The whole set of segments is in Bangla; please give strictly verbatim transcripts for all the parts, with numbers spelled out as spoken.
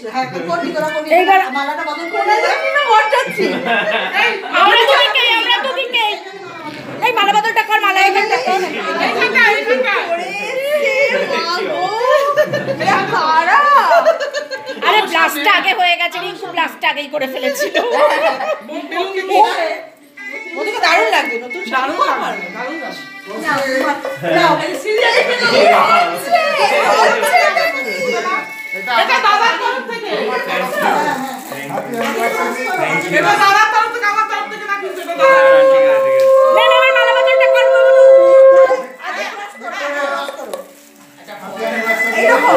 ছিল। হ্যাঁ করবি তোরা করবি। এইবার মালাটা বদল করে দে না বড় যাচ্ছি। এই আমরা দুদিকে আমরা দুদিকে এই মালা বদলটা কর মালা এইখানটা কর এইখানটা এইখানটা ওরে মাগো এটা কারা আরে ব্লাস্টটা আগে হয়ে গেছে রিঙ্কু ব্লাস্টটা আগেই করে ফেলেছিল ওদিকে দারুণ লাগবে নতুন দারুণ লাগবে দারুণ লাগবে নাও এই সিরিয়াল এটা দাদার তরফ থেকে এটা দাদার তরফ থেকে আমার তরফ থেকে না কিন্তু এটা দাদা না না আমার মালা বদলটা কর বাবু আরে এইরকম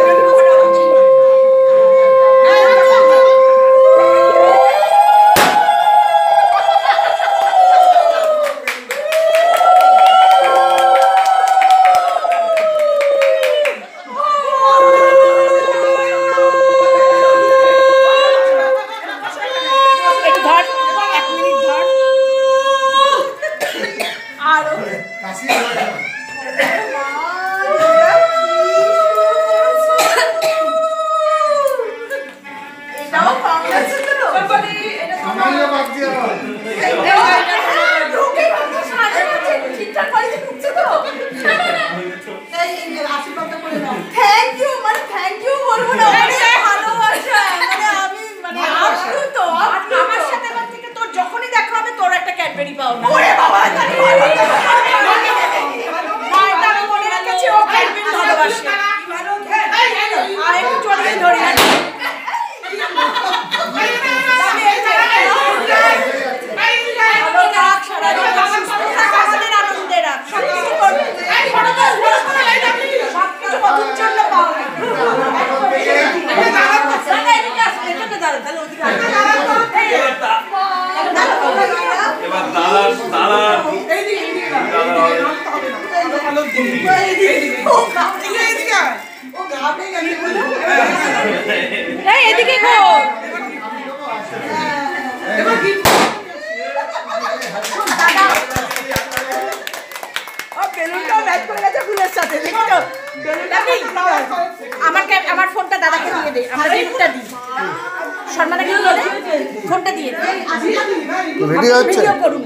আমার ফোনটা দাদাকে দিয়ে দে আমরা গিফটটা দিই সম্মানে কি বলে ফোনটা দিয়ে দে ভিডিও হচ্ছে ভিডিও করুন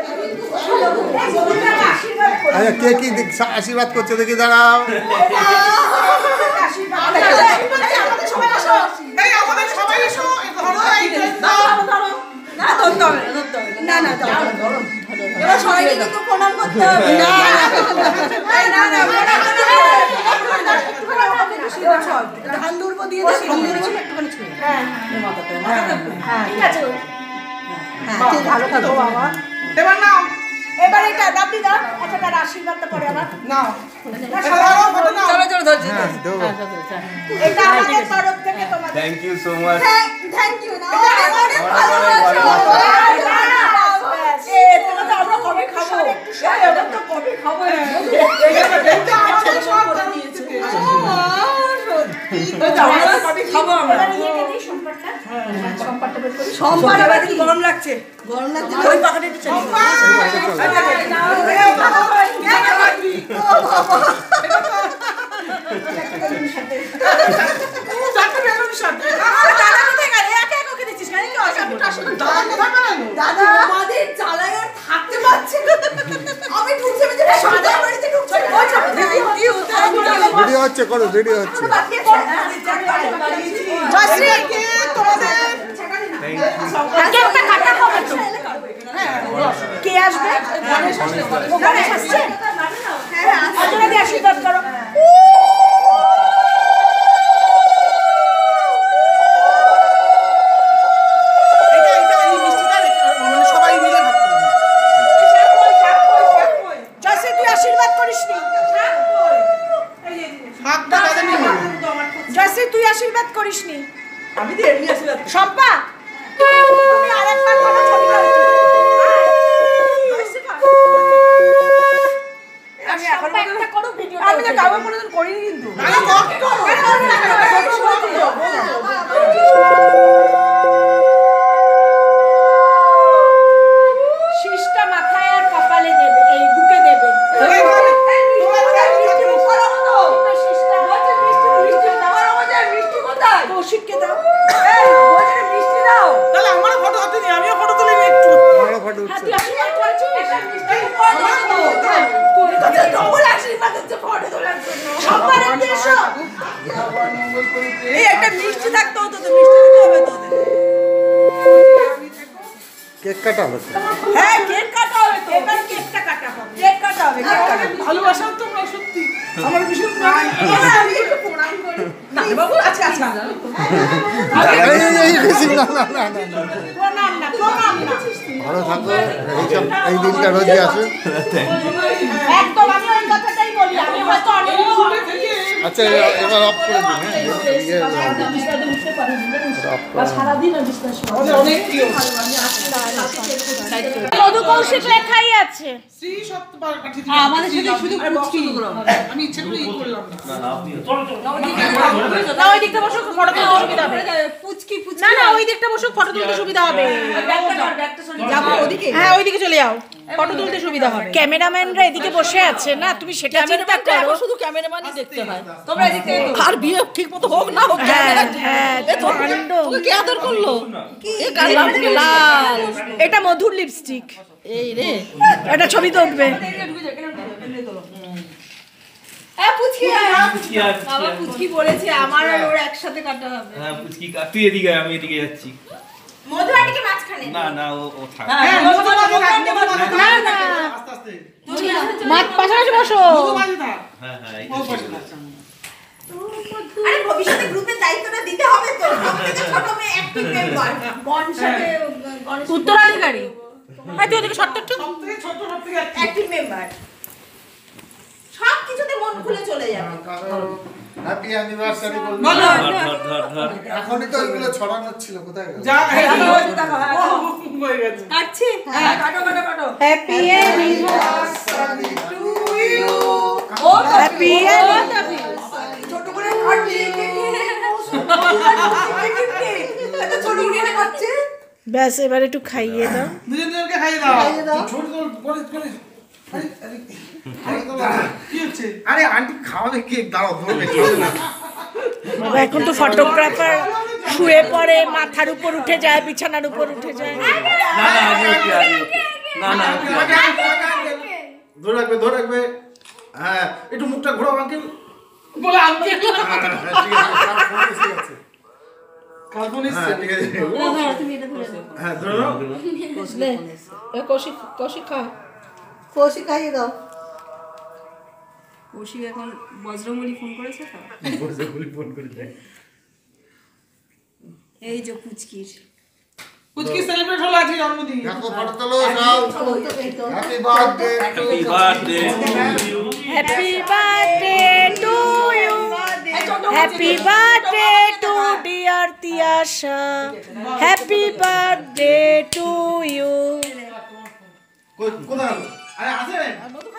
আচ্ছা কে কি আশীর্বাদ করছে দেখি দাঁড়াও আমাদের সবাই আসো এই আমাদের সবাই এসো ধরো এই ধরো ধরো না ধরতে হবে না না ধরো ধরো এবার সবাইকে কিন্তু প্রণাম করতে হবে না না না ধান দুর্ব দিয়ে দে ধান দুর্ব একটুখানি ছুঁয়ে হ্যাঁ মাথাতে হ্যাঁ ঠিক আছে হ্যাঁ ঠিক ভালো থাকো বাবা এবার নাও এবার এটা দাবি দাও আচ্ছা তার আশীর্বাদটা পরে আবার নাও চলো চলো ধরছি এটা আমাদের তরফ থেকে তোমাদের thank you so much thank you না অনেক ভালোবাসা এ তোমরা তো আমরা কবে খাবো এই আমরা তো কবে খাবো এটা আমাদের সব করে দিয়েছে খাবো আমরা নিয়ে গেলি সম্পাদটা হ্যাঁ সম্পাদটা বের করি সম্পাদটা বের গরম লাগছে গরম লাগছে ওই পাকাটা একটু চাই দাদা আমাদের চালায় আর থাকতে পারছে না আমি ঢুকছে ভিতরে সাদা বাড়িতে ঢুকছে ভিডিও হচ্ছে করো ভিডিও হচ্ছে জয়শ্রী কে তোমাদের কেকটা কাটা হবে তো কে আসবে গণেশ আসছে গণেশ আসছে হ্যাঁ আজকে দিয়ে আশীর্বাদ করো তুই আশীর্বাদ করিসনি আমি তো এমনি আশীর্বাদ সম্পা তুমি আরেকবার করো ছবিটা আমি এখন একটা করো ভিডিও আমি না কাউকে কোনোদিন করিনি কিন্তু আরে কর শিশটা মাথায় আর কপালে দেবে এই বুকে দেবে কৌশিককে দাও মিষ্টি দাও তাহলে আমার ফটো তুলতে নি আমিও ফটো তুলে নি একটু আমারও ফটো উঠছে তুই আশীর্বাদ করেছিস ডবল আশীর্বাদ হচ্ছে ফটো তোলার জন্য সবার এসো এই একটা মিষ্টি থাকতো তো মিষ্টি দিতে হবে তোদের কেক কাটা হচ্ছে হ্যাঁ কেক কাটা হবে তো এবার কেকটা কাটা হবে কেক কাটা হবে কেক কাটা ভালোবাসা তোমরা সত্যি আমার ভীষণ আমি একটু প্রণাম করি না বাবু আচ্ছা আচ্ছা এই এই রিসিভ না না না না প্রণাম না প্রণাম না ভালো থাকো এইসব এই দিনটা রোজই আসে একদম আমি ওই কথাটাই বলি আমি হয়তো অনেক আচ্ছা এবার অফ করে দিন হ্যাঁ সারাদিন বিশ্বাস অনেক প্রিয় মধু কৌশিক লেখাই আছে শ্রী সত্যবার কাঠি দিয়ে আমাদের সাথে শুধু পুচকি আমি ইচ্ছে করে ই করলাম না না ওই দিকটা বসো ফটো তুলতে সুবিধা হবে পুচকি পুচকি না না ওই দিকটা বসো ফটো তুলতে সুবিধা হবে যাবো ওদিকে হ্যাঁ ওইদিকে চলে যাও ফটো তুলতে সুবিধা হবে ক্যামেরাম্যানরা এদিকে বসে আছে না তুমি সেটা চিন্তা করো শুধু ক্যামেরাম্যানই দেখতে হয় তোমরা এদিক থেকে আর বিয়ে ঠিকমতো হোক না হোক হ্যাঁ হ্যাঁ কাণ্ড তোকে কে আদর করলো এ কালা মুখে লাল এটা মধুর লিপস্টিক এই রে এটা ছবি তো উঠবে হ্যাঁ পুচকি পুচকি আর বাবা পুচকি বলেছে আমার আর ওর একসাথে কাটা হবে হ্যাঁ পুচকি কা- তুই এদিকে আয়, আমি এদিকে যাচ্ছি মধু আন্টিকে মাঝখানে না না ও ও থাক হ্যাঁ মধু মাঝে থাক, মধু মাঝে থাক। না না আস্তে আস্তে মাছ পাশাপাশি বসো মধু মাঝে থাক হ্যাঁ হ্যাঁ ও এই পাশে তো। থাক। আরে ভবিষ্যতে গ্রুপের দায়িত্বটা দিতে হবে তো সবথেকে ছোট মেয়ে অ্যাক্টিভ মেম্বার বনসাতে উত্তরাধিকারী আই তুই ওদিকে শর্ট একটু সবথেকে ছোট সবথেকে active। অ্যাক্টিভ মেম্বার সব কিছুতে মন খুলে চলে যাবে হ্যাপি অ্যানিভার্সারি বলবো বলো। ধর ধর ধর ধর এখনই তো ওইগুলো ছড়ানো ছিল কোথায় গেল যা এই দেখো, হয়ে দেখো, হ্যাঁ, হয়ে গেছে কাটছি হ্যাঁ কাটো কাটো কাটো হ্যাপি অ্যানিভার্সারি টু ইউ ও হ্যাপি ছোট করে কাটলি ছোট করে কাটছে ব্যাস এবার একটু খাইয়ে দাও দুজন দুজনকে খাইয়ে দাও ছোট ছোট করে করে আরে আরে খাইয়ে দাও কি হচ্ছে আরে আন্টি খাওয়াবে কেক দাও ধরবে না বাবা এখন তো ফটোগ্রাফার শুয়ে পড়ে মাথার উপর উঠে যায় বিছানার উপর উঠে যায় না না আগে ওকে আগে ওকে না না ওকে আগে। ধরে রাখবে ধরে রাখবে হ্যাঁ একটু মুখটা ঘোরাও আঙ্কেল বলে আনতে ঠিক আছে কার্বন হ্যাঁ ঠিক আছে তুমি এটা ধরে দাও হ্যাঁ ধরে নাও বুঝলে এ কৌশিক কৌশিক খা কৌশিক খাইয়ে দাও কৌশিক এখন বজ্রমলি ফোন করেছে তো বসে বলি ফোন করে দেয় এই যে পুচকির কুচকি সেলিব্রেট হলো আজকে জন্মদিন দেখো ফটো তোলো সব happy birthday happy birthday happy birthday to you happy birthday to dear Tiyasha happy birthday to you কোথায় আরে আছে